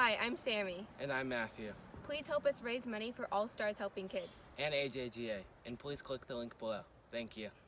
Hi, I'm Sammy. And I'm Matthew. Please help us raise money for All Stars Helping Kids. And AJGA. And please click the link below. Thank you.